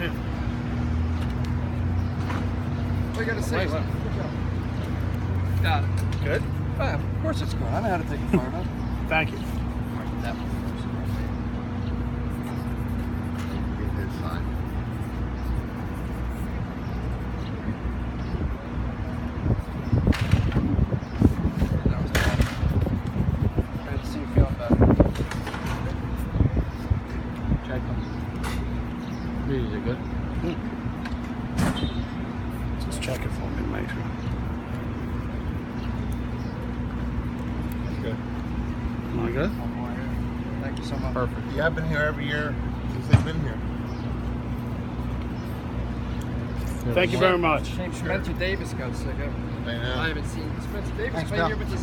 I gotta say, Nice. yeah. Good. Of course it's good. I know how to take a photo. Thank you. That one Get his sign. first. That was bad. Glad to see you feeling better. Check them. These are good. Just check it for me, make sure. That's good. Am I good? One more here. Thank you so much. Perfect. Yeah, I've been here every year since they've been here. Thank you very much. Shame Spencer Davis got sick. I know. I haven't seen Spencer Davis Thanks, play pal. here with his